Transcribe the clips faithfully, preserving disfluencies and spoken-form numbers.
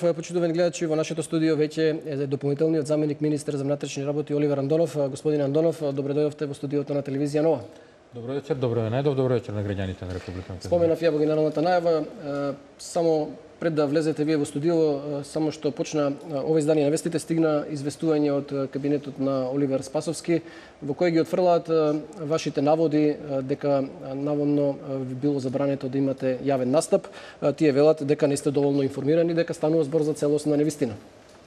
почитувани гледачи, во нашето студио веќе е дополнителниот заменик министер за внатрешни работи Оливер Андонов. Господин Андонов, добре дојдовте во студиото на телевизија Нова. Добро вечер, добро е најдов, добро вечер на граѓаните на Република. Споменав ја во генералната најава, само пред да влезете вие во студио, само што почна ова издание на вестите, стигна известување од кабинетот на Оливер Спасовски, во кој ги отфрлаат вашите наводи дека наводно ви било забрането да имате јавен настап. Тие велат дека не сте доволно информирани, дека станува збор за целосна невистина.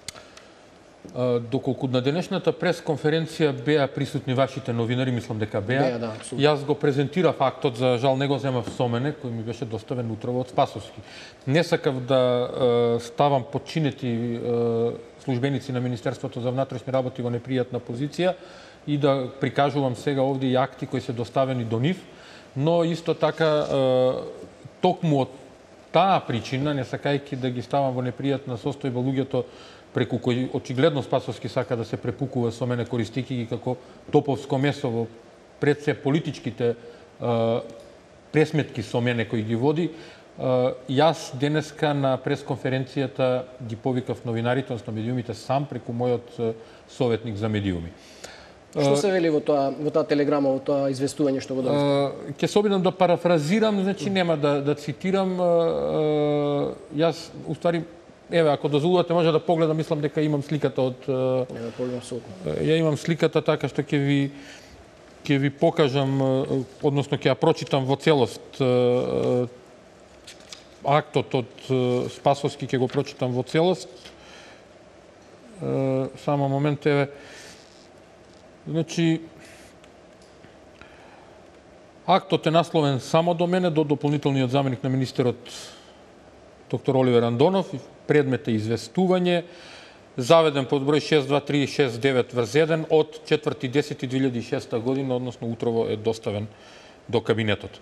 Доколку на денешната пресконференција беа присутни вашите новинари, мислам дека беа, беа да, јас го презентирав актот, за жал не го земав со мене, кој ми беше доставен утрово од Спасовски. Не сакав да е, ставам подчинети е, службеници на Министерството за внатрешни работи во непријатна позиција и да прикажувам сега овде и акти кои се доставени до нив, но исто така е, токму од таа причина, не сакајќи да ги ставам во непријатна состојба луѓето преку кој очигледно Спасовски сака да се препукува со мене, користики ги како топовско месо во пред се политичките е, пресметки со мене кои ги води. Е, јас денеска на пресконференцијата ги повикав новинарите, односно медиумите, сам преку мојот советник за медиуми. Што се вели во тоа во таа телеграма, во тоа известување што го дадовте? Ќе се обидам да парафразирам, значи нема да да цитирам. Е, е, јас уствари еве, ако дозволувате, може да погледам, мислам дека имам сликата од... Не, погледам апсолутно. Ја имам сликата така што ќе ви ќе ви покажам, односно ќе ја прочитам во целост актот од Спасовски, ќе го прочитам во целост. Само момент, еве. Значи, актот е насловен само до мене, до дополнителниот заменик на министерот доктор Оливер Андонов, предмет е известување, заведен под број шест два три шест девет врз еден од четврти десети две илјади и шеста година, односно утрово е доставен до кабинетот.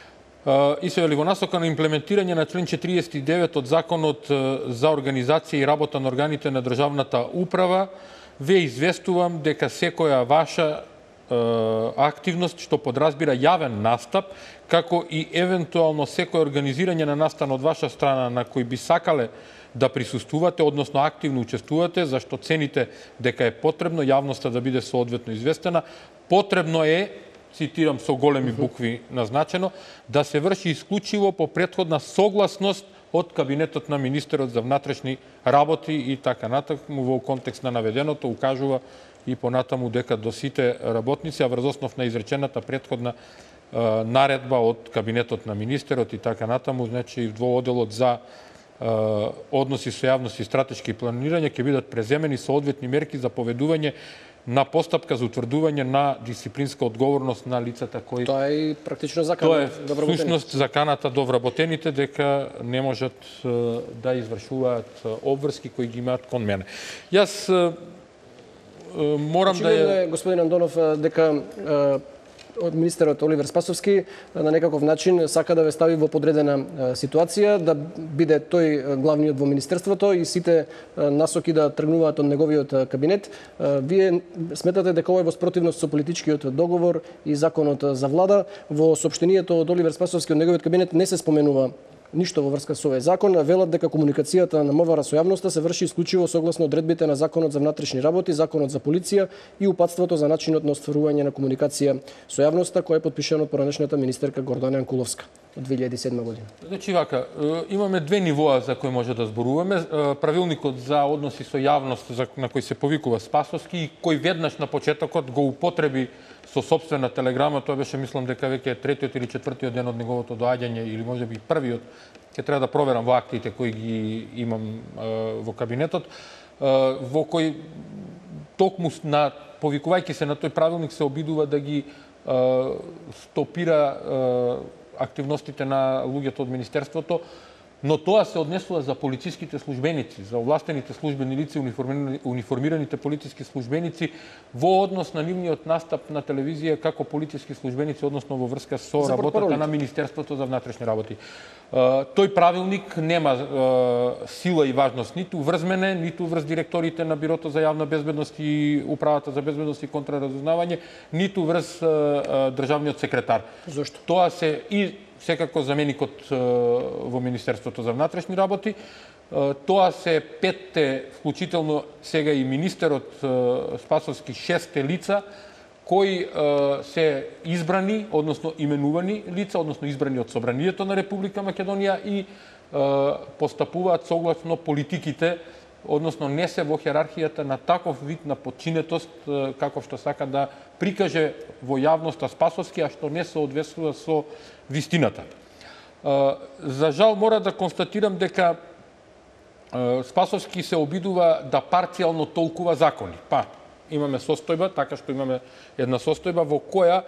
И се вели во насока на имплементирање на член четириесет и девет од Законот за организација и работа на органите на државната управа, ве известувам дека секоја ваша активност што подразбира јавен настап, како и евентуално секој организирање на настан од ваша страна на кој би сакале да присуствувате, односно активно учествувате, зашто цените дека е потребно јавноста да биде соодветно известена, потребно е, цитирам со големи букви назначено, да се врши исклучиво по претходна согласност од кабинетот на министерот за внатрешни работи и така натаму. Во контекст на наведеното укажува и понатаму дека до сите работници, а врз основ на изречената претходна е, наредба од кабинетот на министерот и така натаму, значи во оделот за е, односи со јавност и стратешки планирање ќе бидат преземени соодветни мерки за поведување на постапка за утврдување на дисциплинска одговорност на лицата кои... Тоа е практично закана. Тоа е всушност заканата до вработените дека не можат е, да извршуваат обврски кои ги имаат кон мене. Јас морам да е... Господин Андонов, дека од министерот Оливер Спасовски на некаков начин сака да ве стави во подредена ситуација, да биде тој главниот во министерството и сите насоки да тргнуваат од неговиот кабинет. Вие сметате дека ова е во спротивност со политичкиот договор и законот за влада. Во соопштението од Оливер Спасовски од неговиот кабинет не се споменува ништо во врска со овој закон. Велат дека комуникацијата на МВР со јавноста се врши исклучиво согласно одредбите на Законот за внатрешни работи, Законот за полиција и упатството за начинот на остварување на комуникација со јавноста, која е подпишано од поранешната министерка Гордана Јанкуловска од две илјади и седма година. Значи вака, имаме две нивоа за кои може да зборуваме. Правилникот за односи со јавност на кој се повикува Спасовски и кој веднаш на почетокот го употреби со собствена телеграма, тоа беше, мислам дека веќе третиот или четвртиот ден од неговото доаѓање, или можеби првиот, ќе треба да проверам во актите кои ги имам е, во кабинетот, е, во кој токму на повикувајќи се на тој правилник се обидува да ги е, стопира е, активностите на луѓето од министерството, но тоа се однесува за полициските службеници, за овластените службени лица, униформирани, униформираните полициски службеници во однос на нивниот настап на телевизија како полициски службеници, односно во врска со за работата на Министерството за внатрешни работи. Тој правилник нема сила и важност ниту врз мене, ниту врз директорите на Бирото за јавна безбедност и Управата за безбедност и контраразузнавање, ниту врз државниот секретар. Зошто? Тоа се и секако заменикот во Министерството за внатрешни работи. Тоа се петте, вклучително сега и министерот Спасовски, шесте лица, кои се избрани, односно именувани лица, односно избрани од Собранието на Република Македонија и постапуваат согласно политиките, односно не се во херархијата на таков вид на подчинетост, како што сака да прикаже во јавноста Спасовски, а што не соодветствува со вистината. За жал мора да констатирам дека Спасовски се обидува да парцијално толкува закони. Па, имаме состојба, така што имаме една состојба во која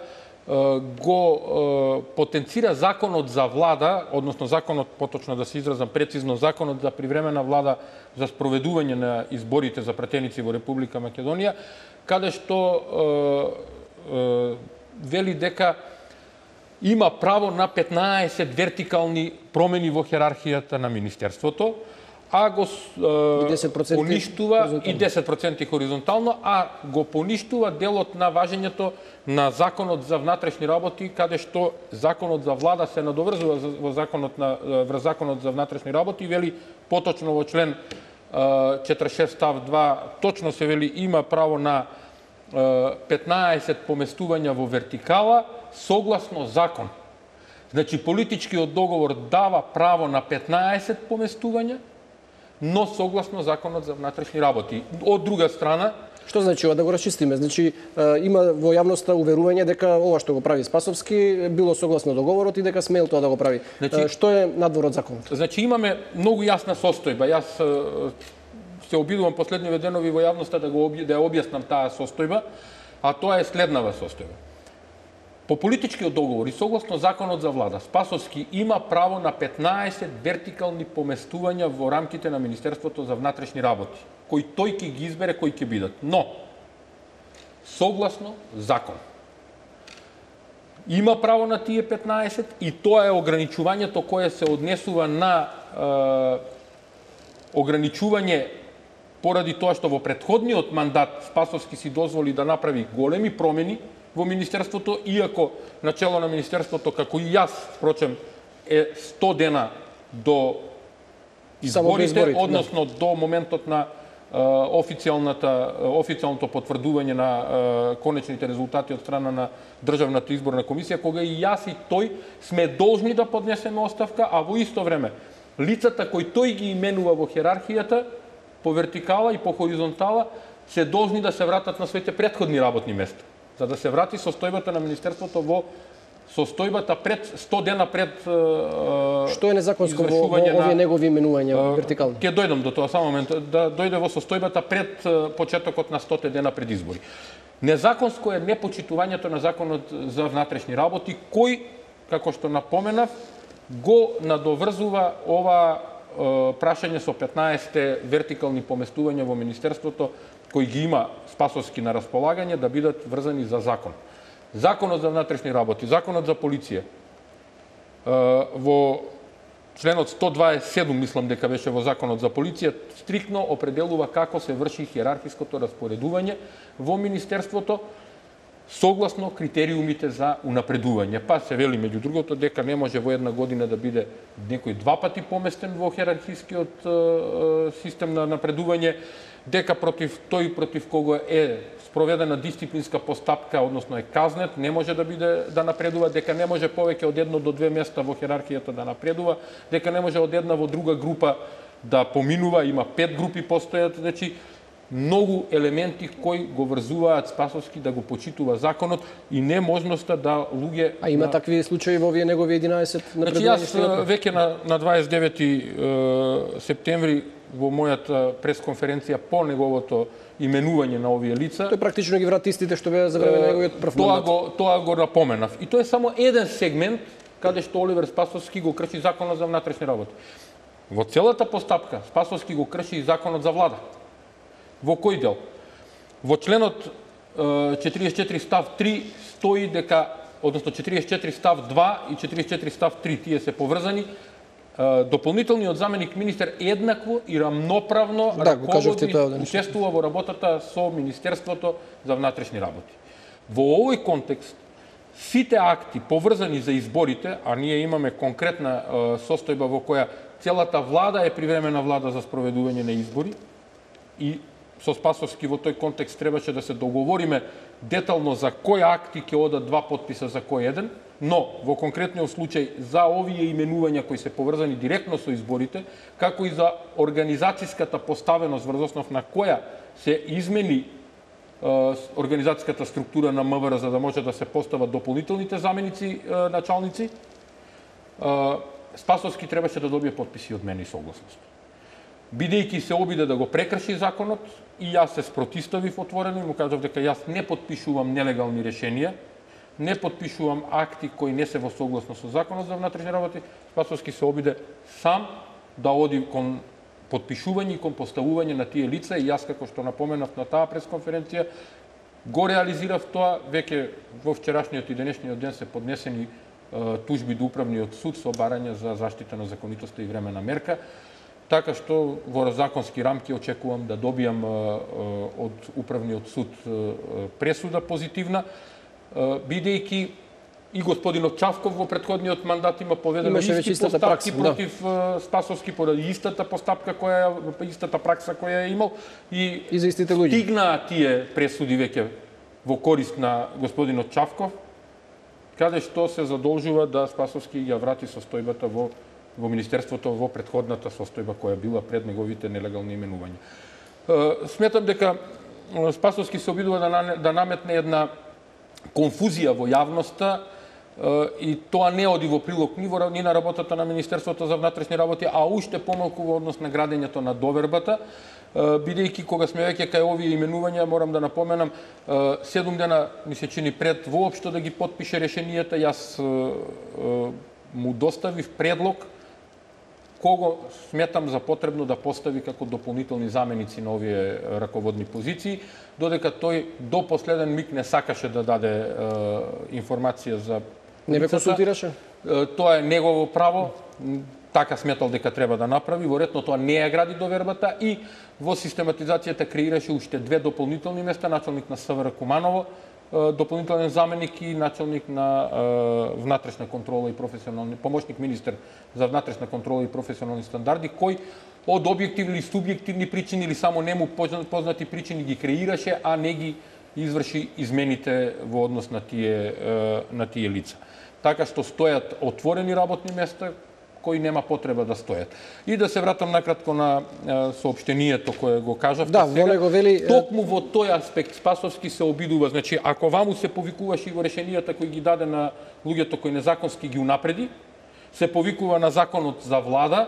го потенцира законот за влада, односно законот, поточно да се изразам прецизно, законот за привремена влада за спроведување на изборите за пратеници во Република Македонија, каде што е, е, вели дека има право на петнаесет вертикални промени во херархијата на Министерството, а го е, поништува и десет проценти хоризонтално, а го поништува делот на важењето на Законот за внатрешни работи, каде што Законот за влада се надоврзува во Законот на врз Законот за внатрешни работи, вели поточно во член четиридесет и шест став два, точно се вели има право на петнаесет поместувања во вертикала согласно закон. Значи политичкиот договор дава право на петнаесет поместувања, но согласно Законот за внатрешни работи. Од друга страна, што значи ова, да го расчистиме? Значи има во јавноста уверување дека ова што го прави Спасовски било согласно договорот и дека смел тоа да го прави. Значи, што е надвор од законот? Значи имаме многу јасна состојба. Јас се обидувам последниве денови во јавноста да го да ја објаснам таа состојба, а тоа е следнава состојба. По политичкиот договор и согласно Законот за влада, Спасовски има право на петнаесет вертикални поместувања во рамките на Министерството за внатрешни работи, кои тој ќе ги избере кои ќе бидат. Но, согласно закон, има право на тие петнаесет и тоа е ограничувањето кое се однесува на е, ограничување поради тоа што во претходниот мандат Спасовски си дозволи да направи големи промени во Министерството, иако начело на Министерството, како и јас, впрочем, е сто дена до изборите, изборите односно да. До моментот на е, официјалната официјалното потврдување на е, конечните резултати од страна на Државната изборна комисија, кога и јас и тој сме должни да поднесеме оставка, а во исто време лицата кои тој ги именува во херархијата, по вертикала и по хоризонтала, се должни да се вратат на своите претходни работни места, за да се врати состојбата на Министерството во состојбата пред сто дена пред што е незаконско во, во овие негови именувања вертикални. Ќе дојдам до тоа само момент, да дојде во состојбата пред почетокот на сто дена пред избори. Незаконско е непочитувањето на Законот за внатрешни работи, кој, како што напоменав, го надоврзува ова прашање со петнаесет вертикални поместувања во Министерството, кои ги има Спасовски на располагање, да бидат врзани за закон. Законот за внатрешни работи, Законот за полиција, во членот сто дваесет и седум, мислам дека беше во Законот за полиција, стриктно определува како се врши хиерархиското распоредување во Министерството, согласно критериумите за унапредување. Па се вели, меѓу другото, дека не може во една година да биде некој два пати поместен во хиерархискиот е, систем на напредување, дека против тој против кого е спроведена дисциплинска постапка, односно е казнет, не може да биде да напредува, дека не може повеќе од едно до две места во хиерархијата да напредува, дека не може од една во друга група да поминува, има пет групи постојат, значи многу елементи кои го врзуваат Спасовски да го почитува законот и неможноста да луѓе... А има на... такви случаи во овие негови единаесет напредувања? Значи, јас веќе на, на дваесет и девети септември во мојата пресконференција по неговото именување на овие лица... Тој практично ги врати истите што беа за време на неговиот прв тоа мандат. Го, тоа го напоменав. И тоа е само еден сегмент каде што Оливер Спасовски го крши Законот за внатрешни работи. Во целата постапка Спасовски го крши и Законот за влада. Во кој дел? Во членот четиридесет и четири став три стои дека, односно четиридесет и четири став два и четиридесет и четири став три, тие се поврзани, дополнителниот заменик министер еднакво и рамноправно да, раководи и учествува во работата со Министерството за внатрешни работи. Во овој контекст, сите акти поврзани за изборите, а ние имаме конкретна состојба во која целата влада е привремена влада за спроведување на избори и со Спасовски во тој контекст требаше да се договориме детално за кои акти ќе одат два подписа за кој еден, но во конкретниот случај за овие именувања кои се поврзани директно со изборите, како и за организацијската поставеност врз основ на која се измени организацијската структура на МВР за да може да се постават дополнителните заменици началници, Спасовски требаше да добие подписи од мене и согласност. Бидејќи се обиде да го прекрши законот, и јас се спротивставив отворено и му кажав дека јас не подпишувам нелегални решенија, не подпишувам акти кои не се во согласно со законот за внатрешни работи. Спасовски се обиде сам да оди кон подпишување и кон поставување на тие лица и јас, како што напоменав на таа пресконференција, го реализирав тоа. Веќе во вчерашниот и денешниот ден се поднесени тужби до Управниот суд со барање за заштита на законитоста и времена мерка, така што во законски рамки очекувам да добијам од Управниот суд пресуда позитивна, бидејќи и господинот Чавков во претходниот мандат има поведено исти постапки против да. Спасовски поради истата постапка која истата пракса која е имал и, и за истите луѓе. Стигнаа тие пресуди веќе во корист на господинот Чавков, каде што се задолжува да Спасовски ја врати состојбата во во Министерството во претходната состојба која била пред неговите нелегални именувања. Сметам дека Спасовски се обидува да, да наметне една конфузија во јавноста и тоа не оди во прилог ни, во, ни на работата на Министерството за внатрешни работи, а уште помалку во однос на градењето на довербата, бидејќи кога сме веќе кај овие именувања, морам да напоменам, седум дена ми се чини пред воопшто да ги потпише решенијата, јас му доставив предлог кого сметам за потребно да постави како дополнителни заменици на овие раководни позиции, додека тој до последен миг не сакаше да даде е, информација за Не ве консултираше? Е, тоа е негово право, така сметал дека треба да направи, воретно тоа не ја гради довербата и во систематизацијата креираше уште две дополнителни места, началник на СВР Куманово, дополнителен заменик и началник на е, внатрешна контрола и професионални помошник министер за внатрешна контрола и професионални стандарди, кој од објективни или субјективни причини или само нему познати причини ги креираше, а не ги изврши измените во однос на тие е, на тие лица. Така што стојат отворени работни места кои нема потреба да стојат. И да се вратам накратко на е, соопштението кое го кажавте да, сега. Го вели... Токму во тој аспект Спасовски се обидува, значи ако ваму се повикуваше и во решенијата кои ги даде на луѓето кои незаконски ги унапреди, се повикува на законот за влада,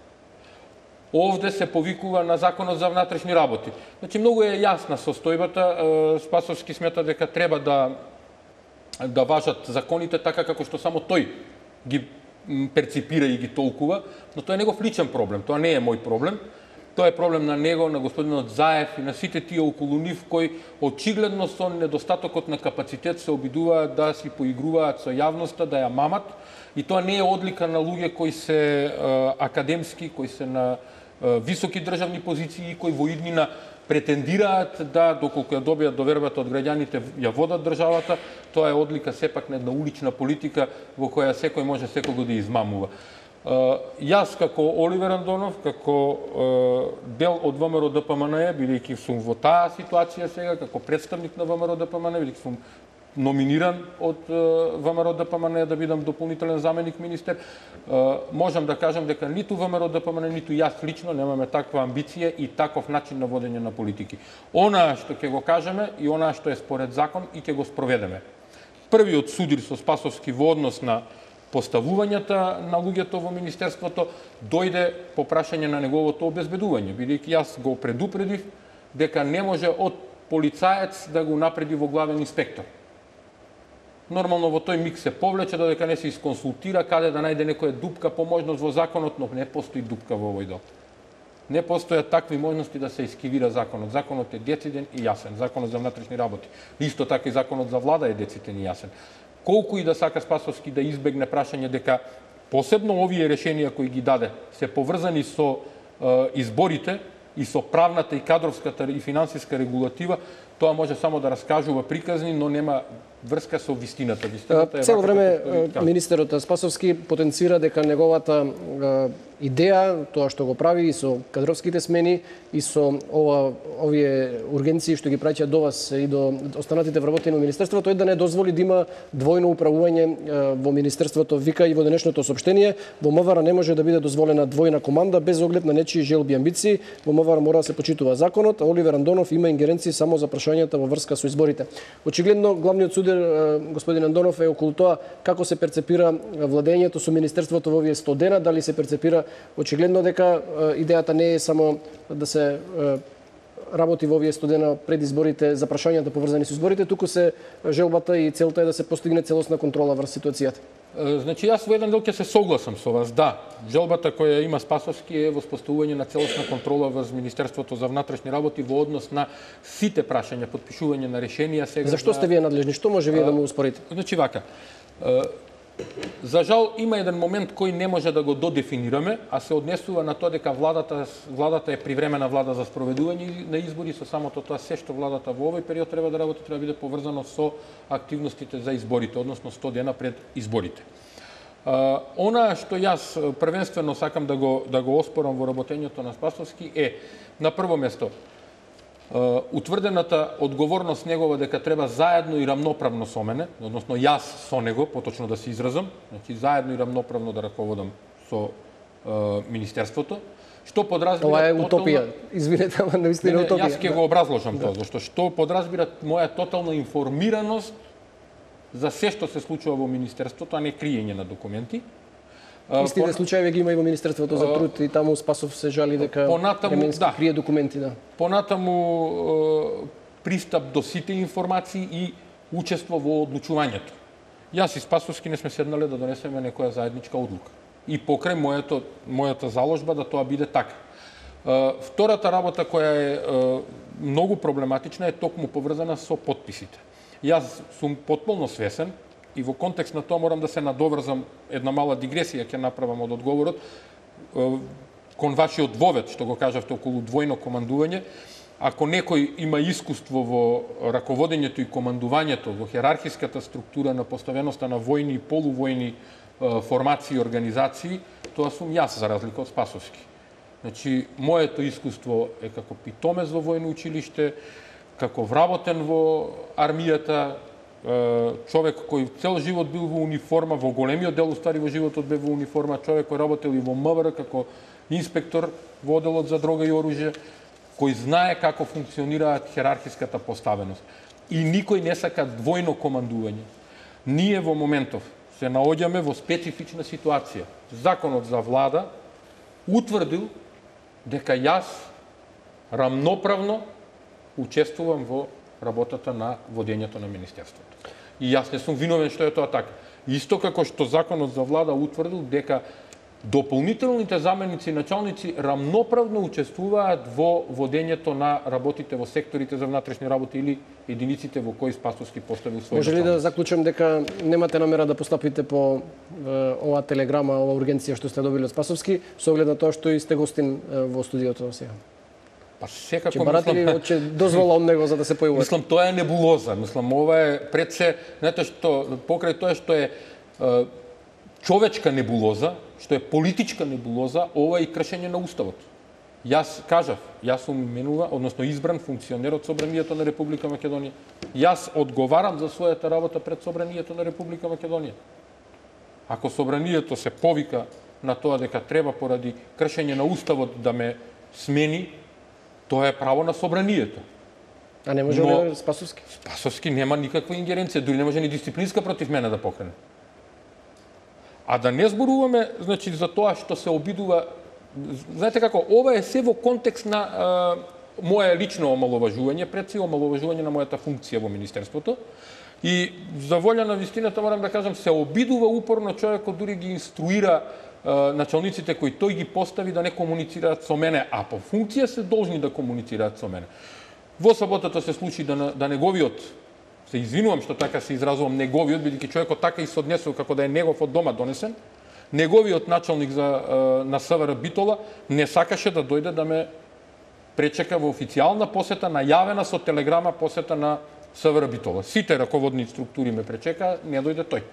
овде се повикува на законот за внатрешни работи. Значи многу е јасна состојбата. Спасовски смета дека треба да да важат законите така како што само тој ги перципира и ги толкува, но тоа е негов личен проблем, тоа не е мој проблем. Тоа е проблем на него, на господинот Заев и на сите тие околу нив кои очигледно со недостатокот на капацитет се обидуваат да си поигруваат со јавноста, да ја мамат, и тоа не е одлика на луѓе кои се е, академски, кои се на е, високи државни позиции и кои во иднина претендираат да, доколку ја добијат довербата од граѓаните, ја водат државата. Тоа е одлика сепак на една улична политика во која секој може секого да измамува. Јас како Оливер Андонов, како дел од ВМРО Д П М Н Е, бидејќи сум во таа ситуација сега, како представник на ВМРО Д П М Н Е, бидејќи сум номиниран од ВМРО Д П М Н Е да бидам дополнителен заменик министер, можам да кажам дека ниту ВМРО Д П М Н Е, ниту јас лично немаме таква амбиција и таков начин на водење на политики. Онаа што ќе го кажеме и онаа што е според закон и ќе го спроведеме. Првиот судир со Спасовски во однос на поставувањата на луѓето во Министерството дојде по прашање на неговото обезбедување, бидејќи јас го предупредив дека не може од полицаец да го напреди во главен инспектор. Нормално во тој миг се повлече додека не се исконсултира каде да најде некоја дупка по можност во законот, но не постои дупка во овој дел. Не постојат такви можности да се ескивира законот. Законот е дециден и јасен. Законот за внатрешни работи. Исто така и законот за влада е дециден и јасен. Колку и да сака Спасовски да избегне прашање дека посебно овие решенија кои ги даде се поврзани со е, изборите и со правната и кадровската и финансиска регулатива, тоа може само да раскажува приказни, но нема врска со вистината. Вистината е Цело вака време како што ви кажав. министерот Спасовски потенцира дека неговата е, идеја, тоа што го прави и со кадровските смени и со ова овие ургенции што ги праќаат до вас и до останатите вработени во министерството е да не дозволи да има двојно управување е, во министерството, вика и во денешното соопштение. Во МВР не може да биде дозволена двојна команда без оглед на нечии желби и амбиции. Во МВР мора да се почитува законот, а Оливер Андонов има ингеренции само за прашањата во врска со изборите. Очигледно главниот судир господин Андонов е околу тоа како се перцепира владењето со министерството во овие сто дена, дали се перцепира очигледно дека идејата не е само да се работи во овие сто дена пред изборите за прашањата поврзани со изборите, туку се желбата и целта е да се постигне целосна контрола врз ситуацијата. Значи, јас во еден дел ќе се согласам со вас. Да, желбата која има Спасовски е воспоставување на целосна контрола врз Министерството за внатрешни работи во однос на сите прашања, подпишување на решенија. Сега Зашто сте вие надлежни? Што може вие да му успорите? Значи, вака. За жал, има еден момент кој не може да го додефинираме, а се однесува на тоа дека владата, владата е привремена влада за спроведување на избори, со самото тоа се што владата во овој период треба да работи, треба да биде поврзано со активностите за изборите, односно сто дена пред изборите. Uh, она што јас првенствено сакам да го, да го оспорам во работењето на Спасовски е, на прво место, Uh, утврдената одговорност негова дека треба заедно и рамноправно со мене, односно јас со него, поточно да се изразам, значи заедно и рамноправно да раководам со uh, министерството, што подразбира Ова е тотална... утопија. Извинете, ама наистина не, не, утопија. Јас ќе да. го образложам да. тоа, зашто што подразбира моја тотална информираност за се што се случува во министерството, а не криење на документи. Истите Пон... случаи ги има и во Министерството за труд и таму Спасов се жали дека Понатаму, да. крие документи, да. Понатаму пристап до сите информации и учество во одлучувањето. Јас и Спасовски не сме седнале да донесеме некоја заедничка одлука. И покрај мојата, мојата заложба да тоа биде така. Втората работа која е многу проблематична е токму поврзана со подписите. Јас сум потполно свесен и во контекст на тоа морам да се надоврзам, една мала дигресија ќе направам од одговорот, кон вашиот вовет, што го кажавте околу двојно командување. Ако некој има искуство во раководењето и командувањето, во херархиската структура на поставеноста на војни и полувојни формации и организации, тоа сум јас, за разлика од Спасовски. Значи, моето искуство е како питомец во војно училиште, како вработен во армијата, човек кој цел живот бил во униформа, во големиот дел уствари во животот бе во униформа, човек кој работел и во МВР како инспектор во оделот за дрога и оружје, кој знае како функционираат херархиската поставеност. И никој не сака двојно командување. Ние во моментов се наоѓаме во специфична ситуација. Законот за влада утврдил дека јас рамноправно учествувам во работата на водењето на министерството. И јас не сум виновен што е тоа така. Исто како што законот за влада утврдил дека дополнителните заменици и началници рамноправно учествуваат во водењето на работите во секторите за внатрешни работи или единиците во кои Спасовски поставил своји. Може ли да заклучам дека немате намера да постапите по е, оваа телеграма, оваа ургенција што сте добили од Спасовски, со оглед на тоа што и сте гостин е, во студиото сега? Па секако Че барате ли че дозвола од него за да се појавува? Мислам, тоа е небулоза. Мислам, ова е пред се, знаете што, покрај тоа што е, е човечка небулоза, што е политичка небулоза, ова е и кршење на уставот. Јас кажав, јас сум именува, односно избран функционер од Собранието на Република Македонија. Јас одговарам за својата работа пред Собранието на Република Македонија. Ако Собранието се повика на тоа дека треба поради кршење на уставот да ме смени, тоа е право на Собранието. А не може Но, Спасовски? Спасовски нема никаква ингеренција, дури не може ни дисциплинска против мене да покрене. А да не зборуваме, значи, за тоа што се обидува, знаете како, ова е се во контекст на а, моје лично омаловажување, пред се омаловажување на мојата функција во Министерството. И за волја на вистината морам да кажам, се обидува упорно човекот, дури ги инструира началниците кои тој ги постави да не комуницираат со мене, а по функција се должни да комуницираат со мене. Во саботата се случи да, да неговиот, се извинувам што така се изразувам, неговиот, бидејќи човекот така и се однесува како да е негов од дома донесен, неговиот началник за, на СВР Битола не сакаше да дојде да ме пречека во официјална посета, најавена со телеграма посета на СВР Битола. Сите раководни структури ме пречека, не дојде тој.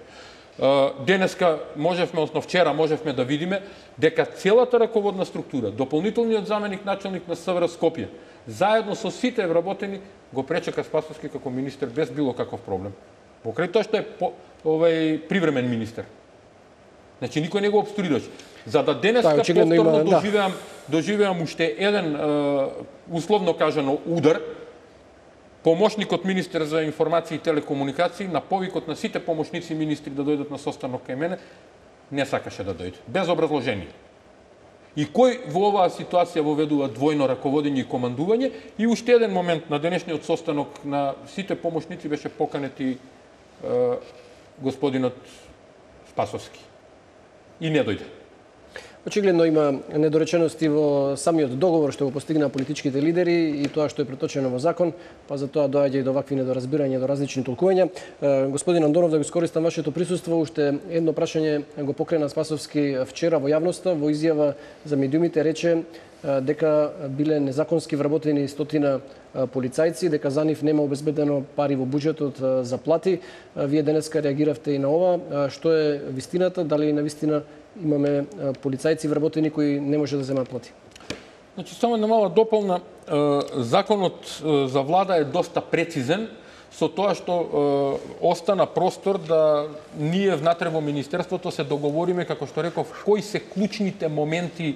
Денеска можевме, односно вчера можевме да видиме дека целата раководна структура, дополнителниот заменик началник на СВР Скопје, заедно со сите вработени, го пречека Спасовски како министер без било каков проблем. Покрај тоа што е по, овај привремен министер. Значи никој не го обструираше. За да денеска да, повторно има, доживеам, да. доживеам уште еден е, условно кажано удар, помошникот министер за информации и телекомуникации на повикот на сите помошници министри да дојдат на состанок кај мене, не сакаше да дојде, без образложение. И кој во оваа ситуација воведува двојно раководење и командување, и уште еден момент на денешниот состанок на сите помошници беше поканети е, господинот Спасовски. И не дојде. Очигледно има недоречености во самиот договор што го постигнаа политичките лидери и тоа што е преточено во закон, па за тоа доаѓа и до вакви недоразбирања, до различни толкувања. Господин Андонов, да го искористам вашето присуство, уште едно прашање го покрена Спасовски вчера во јавноста, во изјава за медиумите рече дека биле незаконски вработени стотина полицајци, дека за нив нема обезбедено пари во буџетот за плати. Вие денеска реагиравте и на ова. Што е вистината? Дали на вистина имаме полицајци вработени кои не може да земат плати? Значи, само една мала дополна. Законот за влада е доста прецизен, со тоа што остана простор да ние внатре во Министерството се договориме, како што реков, кои се клучните моменти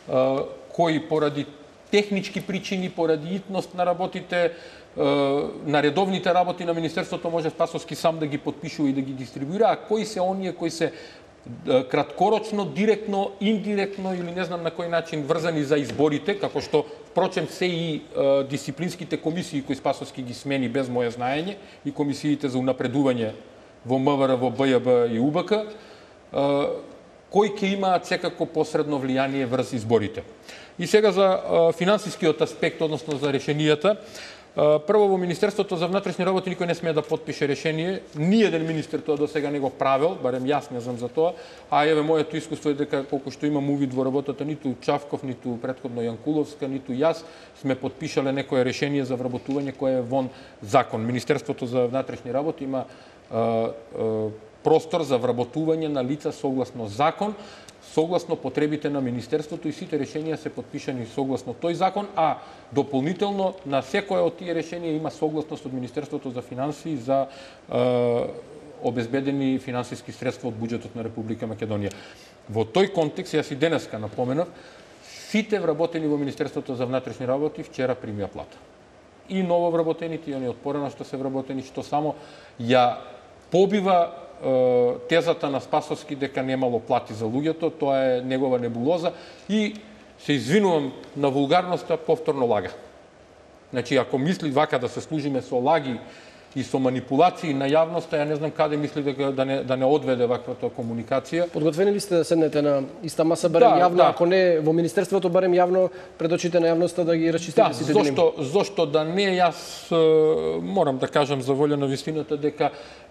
кои поради технички причини, поради итност на работите, на редовните работи на Министерството може Спасовски сам да ги подпишува и да ги дистрибуира, а кои се оние кои се краткорочно, директно, индиректно или не знам на кој начин врзани за изборите, како што впрочем се и е, дисциплинските комисии кои Спасовски ги смени без моје знаење и комисиите за унапредување во МВР, во БЈБ и УБК, е, кои ќе имаат секако посредно влијание врз изборите. И сега за е, финансискиот аспект, односно за решенијата. Прво, во Министерството за внатрешни работи никој не смее да подпише решение. Ниеден министер тоа до сега не го правил, барем јас не знам за тоа. А еве моето искуство е дека колку што имам увид во работата, ниту Чавков, ниту претходно Јанкуловска, ниту јас сме подпишале некое решение за вработување кое е вон закон. Министерството за внатрешни работи има е, е, простор за вработување на лица согласно закон, согласно потребите на Министерството, и сите решенија се подпишани согласно тој закон, а дополнително на секое од тие решенија има согласност од Министерството за финансии за е, обезбедени финансиски средства од буџетот на Република Македонија. Во тој контекст, јас и денеска напоменав, сите вработени во Министерството за внатрешни работи вчера примија плата. И ново вработените, и они од порано што се вработени, што само ја побива тезата на Спасовски дека немало плати за луѓето, тоа е негова небулоза и се извинувам на вулгарноста, повторно лага. Значи, ако мисли вака да се служиме со лаги и со манипулации на јавноста, ја не знам каде мисли дека да не да не одведе ваквата комуникација. Подготвени ли сте да седнете на иста маса барем да, јавно, да. Ако не во Министерството барем јавно пред очите на јавноста да ги расчистите да, сите дилеми? Да, зошто зошто да не, јас морам да кажам за волја на вистината дека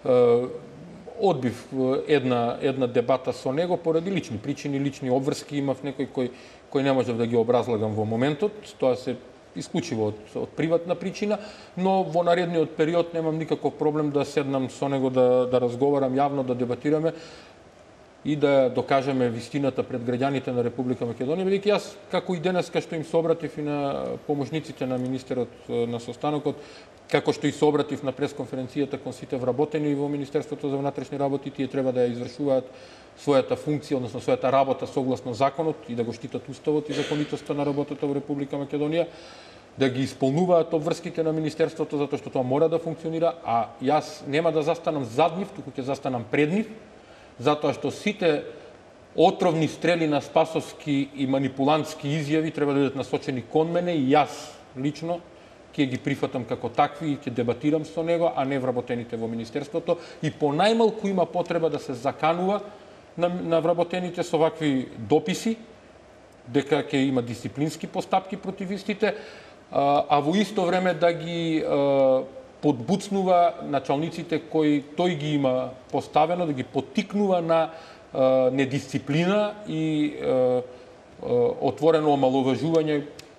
одбив една една дебата со него поради лични причини, лични обврски, имав некој кој кој не можев да ги образлагам во моментот, тоа се исклучиво од, од приватна причина, но во наредниот период немам никаков проблем да седнам со него да да разговарам јавно, да дебатираме и да докажеме вистината пред граѓаните на Република Македонија, бидејќи јас како и денеска што им се обратив и на помошниците на министерот на состанокот, како што и се обратив на пресконференцијата кон сите вработени во Министерството за внатрешни работи, тие треба да ја извршуваат својата функција, односно својата работа согласно законот и да го штитат уставот и законитоста на работата во Република Македонија, да ги исполнуваат обврските на Министерството, затоа што тоа мора да функционира, а јас нема да застанам зад нив, туку ќе застанам пред нив, затоа што сите отровни стрели на Спасовски и манипулантски изјави треба да бидат насочени кон мене и јас лично ќе ги прифатам како такви и ќе дебатирам со него, а не вработените во Министерството. И по најмалку има потреба да се заканува на, на вработените со вакви дописи, дека ќе има дисциплински постапки против истите, а, а во исто време да ги а, подбуцнува началниците кои тој ги има поставено, да ги поттикнува на а, недисциплина и а, а, отворено омаловажување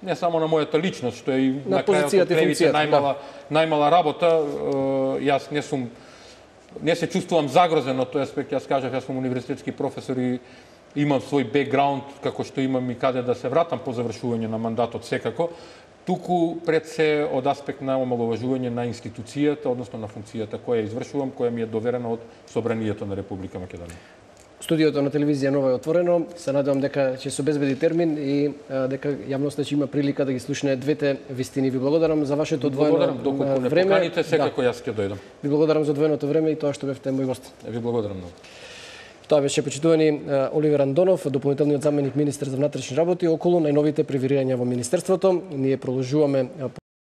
не само на мојата личност, што е и на, на крајот позицијата од и кревите функцијата, најмала, најмала работа. Јас не сум не се чувствувам загрозен од тој аспект. Јас кажав, јас сум универзитетски професор и имам свој бекграунд, како што имам и каде да се вратам по завршување на мандатот секако, туку пред се од аспект на омаловажување на институцијата, односно на функцијата која извршувам, која ми е доверена од Собранието на Република Македонија. Студиото на телевизија Нова е отворено. Се надевам дека ќе се обезбеди термин и а, дека јавноста ќе има прилика да ги слушне двете вистини. Ви благодарам за вашето одвоено време. Благодарам, доколку не поканите, секако јас ќе дојдам. Ви благодарам за одвоеното време и тоа што бевте мој гост. Ви благодарам многу. Тоа беше почитувани Оливер Андонов, дополнителниот заменик министер за внатрешни работи, околу најновите превирувања во министерството. Ние продолжуваме